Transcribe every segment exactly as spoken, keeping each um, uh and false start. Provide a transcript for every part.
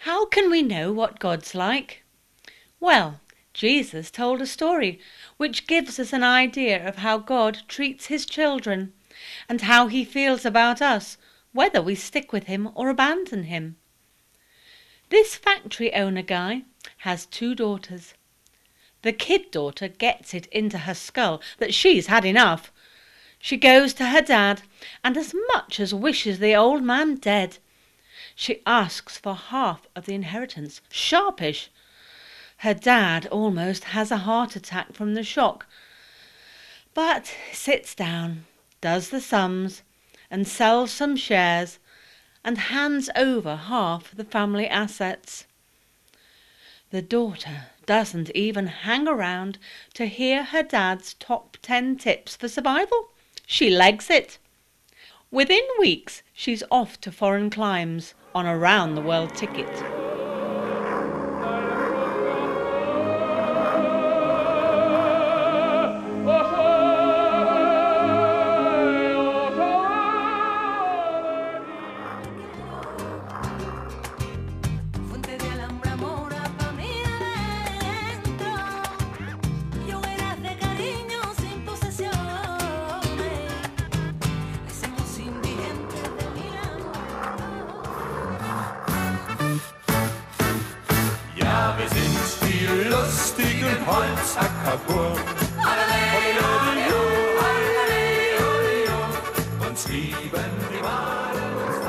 How can we know what God's like? Well, Jesus told a story which gives us an idea of how God treats his children and how he feels about us, whether we stick with him or abandon him. This factory owner guy has two daughters. The kid daughter gets it into her skull that she's had enough. She goes to her dad and as much as wishes the old man dead. She asks for half of the inheritance, sharpish. Her dad almost has a heart attack from the shock, but sits down, does the sums, and sells some shares, and hands over half the family assets. The daughter doesn't even hang around to hear her dad's top ten tips for survival. She legs it. Within weeks, she's off to foreign climes on a round-the-world ticket. Wir sind die lustigen Holzackerburg. Uns lieben die Wahlen und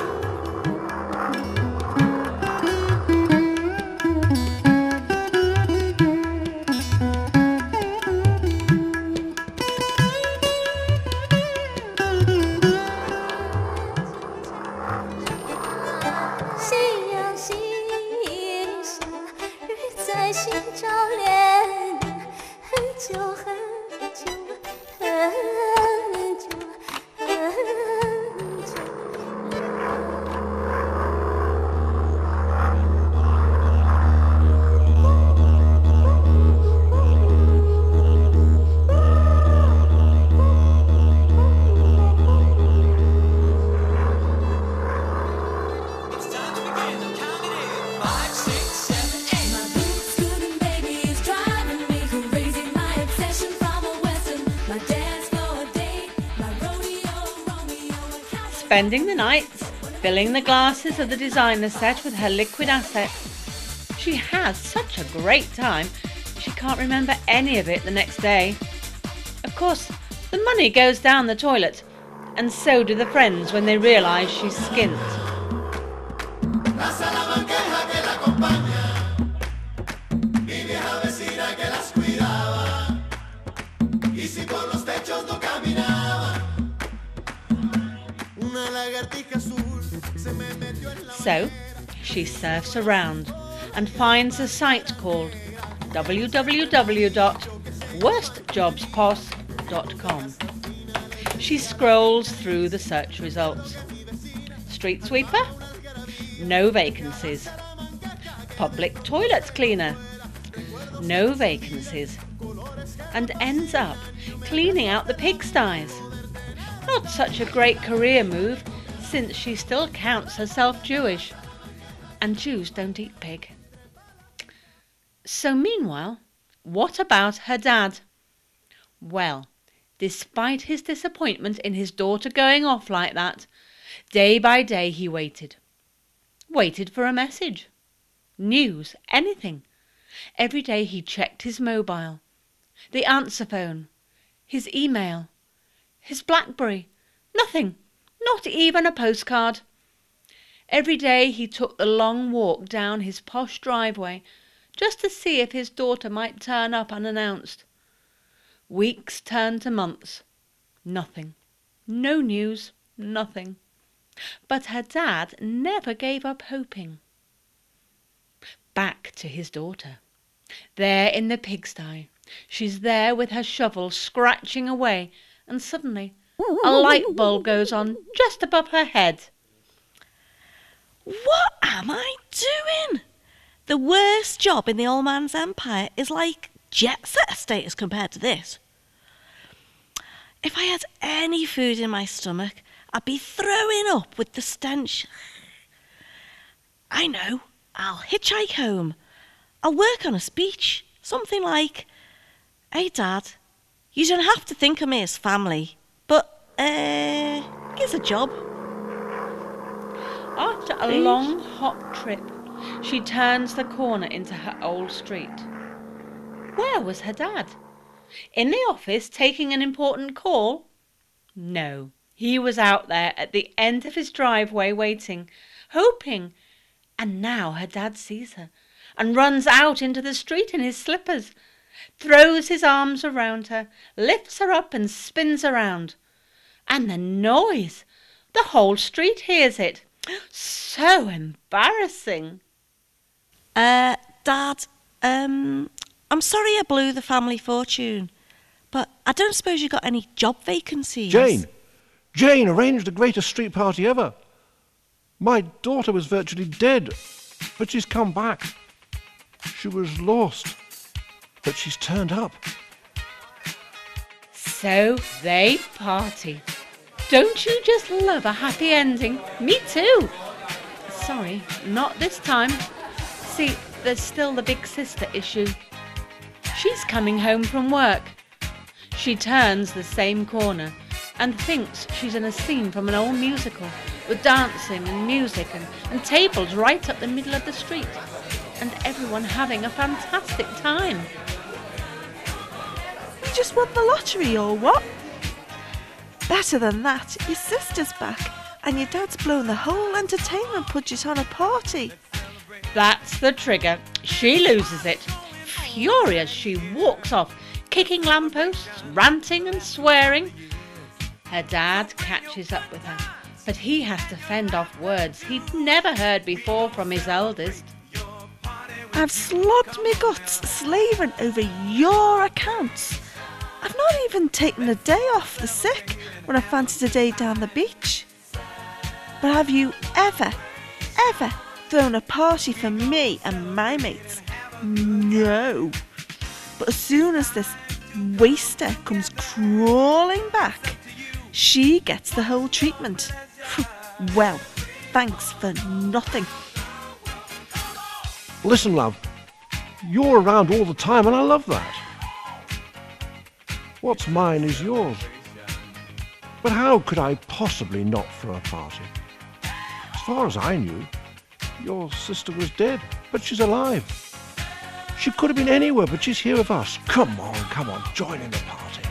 Spending the nights filling the glasses of the designer set with her liquid assets. She has such a great time, she can't remember any of it the next day. Of course, the money goes down the toilet, and so do the friends when they realise she's skint. So, she surfs around and finds a site called w w w dot worst jobs poss dot com. She scrolls through the search results. Street sweeper? No vacancies. Public toilet cleaner? No vacancies. And ends up cleaning out the pigsties. Not such a great career move, since she still counts herself Jewish, and Jews don't eat pig. So meanwhile, what about her dad? Well, despite his disappointment in his daughter going off like that, day by day he waited. Waited for a message. News, anything. Every day he checked his mobile, the answer phone, his email, his BlackBerry. Nothing. Not even a postcard. Every day he took the long walk down his posh driveway just to see if his daughter might turn up unannounced. Weeks turned to months. Nothing. No news. Nothing. But her dad never gave up hoping. Back to his daughter. There in the pigsty. She's there with her shovel scratching away, and suddenly a light bulb goes on just above her head. What am I doing? The worst job in the old man's empire is like jet setter status compared to this. If I had any food in my stomach, I'd be throwing up with the stench. I know, I'll hitchhike home. I'll work on a speech. Something like, "Hey, Dad, you don't have to think of me as family, but, uh, here's a job." After a long, hot trip, she turns the corner into her old street. Where was her dad? In the office taking an important call? No, he was out there at the end of his driveway waiting, hoping. And now her dad sees her and runs out into the street in his slippers, throws his arms around her, lifts her up and spins around. And the noise! The whole street hears it. So embarrassing. Uh, Dad, um, I'm sorry I blew the family fortune, but I don't suppose you got any job vacancies? Jane! Jane arranged the greatest street party ever. My daughter was virtually dead, but she's come back. She was lost, but she's turned up. So they party. Don't you just love a happy ending? Me too. Sorry, not this time. See, there's still the big sister issue. She's coming home from work. She turns the same corner and thinks she's in a scene from an old musical with dancing and music and, and tables right up the middle of the street and everyone having a fantastic time. You just won the lottery or what? Better than that, your sister's back and your dad's blown the whole entertainment budget on a party. That's the trigger. She loses it. Furious, she walks off, kicking lampposts, ranting and swearing. Her dad catches up with her, but he has to fend off words he'd never heard before from his eldest. I've slogged me guts slaving over your accounts. I've not even taken a day off the sick when I fancied a day down the beach. But have you ever, ever thrown a party for me and my mates? No. But as soon as this waster comes crawling back, she gets the whole treatment. Well, thanks for nothing. Listen, love, you're around all the time and I love that. What's mine is yours. But how could I possibly not throw a party? As far as I knew, your sister was dead, but she's alive. She could have been anywhere, but she's here with us. Come on, come on, join in the party.